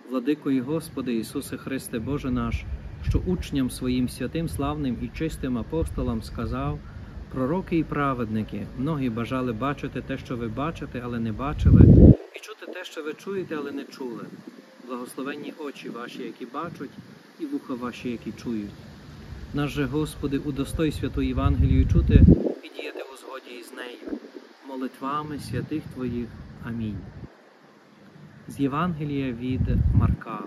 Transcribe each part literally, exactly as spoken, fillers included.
Владико і Господи Ісусе Христе, Боже наш, що учням своїм святим, славним і чистим апостолам сказав: пророки і праведники, многі бажали бачити те, що ви бачите, але не бачили, і чути те, що ви чуєте, але не чули. Благословенні очі ваші, які бачать, і вуха ваші, які чують. Наш же, Господи, удостой святу Євангелію чути і діяти у згоді із нею, молитвами святих Твоїх. Амінь. З Євангелія від Марка.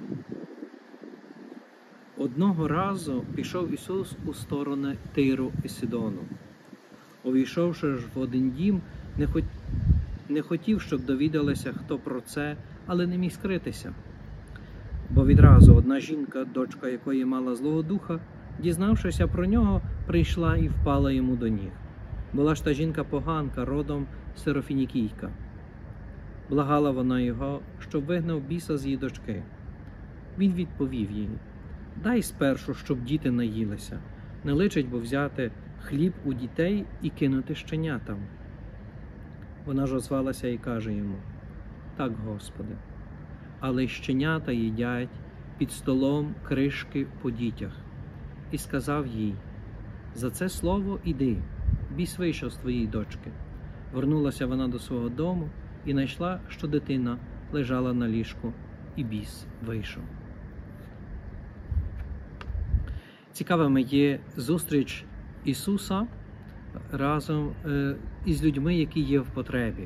Одного разу пішов Ісус у сторони Тиру і Сидону. Увійшовши ж в один дім, не, хот... не хотів, щоб довідалися, хто про це, але не міг скритися. Бо відразу одна жінка, дочка якої мала Злого Духа, дізнавшися про нього, прийшла і впала йому до ніг. Була ж та жінка поганка, родом Сирофінікійка. Благала вона його, щоб вигнав біса з її дочки. Він відповів їй: дай спершу, щоб діти наїлися. Не личить бо взяти хліб у дітей і кинути щенятам. Вона ж озвалася і каже йому: так, Господи, але й щенята їдять під столом кришки по дітях. І сказав їй: за це слово іди, біс вийшов з твоєї дочки. Вернулася вона до свого дому і знайшла, що дитина лежала на ліжку, і біс вийшов. Цікавими є зустріч Ісуса разом із людьми, які є в потребі.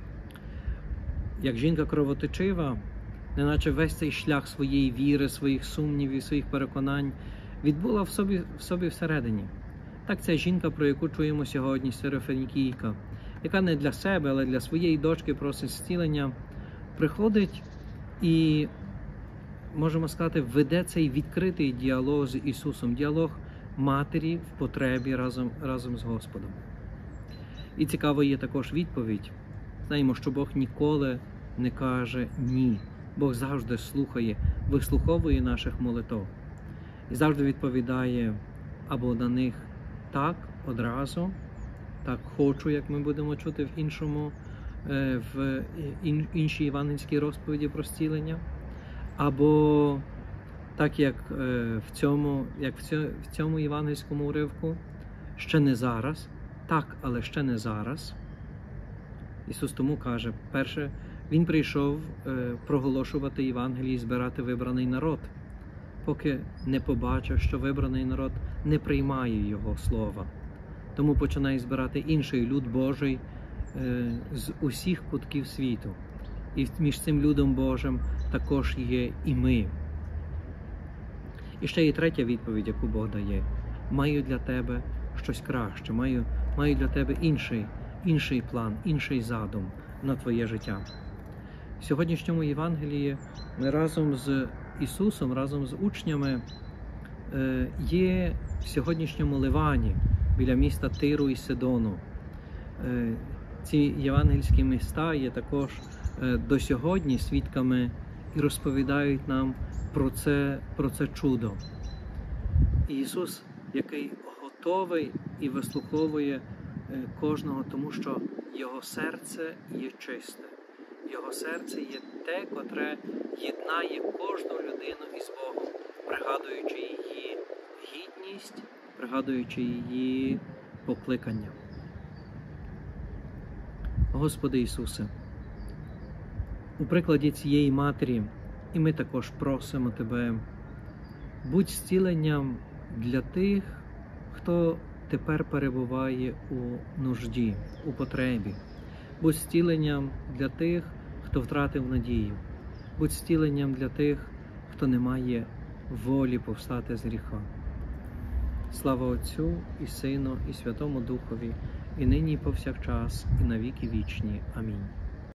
Як жінка кровоточива, неначе весь цей шлях своєї віри, своїх сумнівів, своїх переконань відбула в собі, в собі всередині. Так ця жінка, про яку чуємо сьогодні, Сирофінікійка, яка не для себе, але для своєї дочки просить зцілення, приходить і, можемо сказати, веде цей відкритий діалог з Ісусом, діалог матері в потребі разом, разом з Господом. І цікаво є також відповідь. Знаємо, що Бог ніколи не каже «ні». Бог завжди слухає, вислуховує наших молитв. І завжди відповідає або на них «так» одразу, «так хочу», як ми будемо чути в іншому, в іншій євангельській розповіді про зцілення, або так, як в цьому, як в цьому євангельському уривку, ще не зараз, так, але ще не зараз. Ісус тому каже, перше, Він прийшов проголошувати Євангелії, збирати вибраний народ, поки не побачив, що вибраний народ не приймає Його слова. Тому починає збирати інший люд Божий з усіх кутків світу. І між цим людом Божим також є і ми. І ще є третя відповідь, яку Бог дає. Маю для тебе щось краще, маю, маю для тебе інший, інший план, інший задум на твоє життя. В сьогоднішньому Євангелії ми разом з Ісусом, разом з учнями є в сьогоднішньому Ливані, біля міста Тиру і Сидону. Ці євангельські міста є також до сьогодні свідками і розповідають нам про це, про це чудо. І Ісус, який готовий і вислуховує кожного, тому що Його серце є чисте. Його серце є те, котре єднає кожну людину із Богом, пригадуючи її гідність, пригадуючи її покликання. Господи Ісусе, у прикладі цієї матері і ми також просимо Тебе, будь зціленням для тих, хто тепер перебуває у нужді, у потребі. Будь зціленням для тих, хто втратив надію. Будь зціленням для тих, хто не має волі повстати з гріха. Слава Отцю і Сину і Святому Духові, і нині і повсякчас, і на віки вічні. Амінь.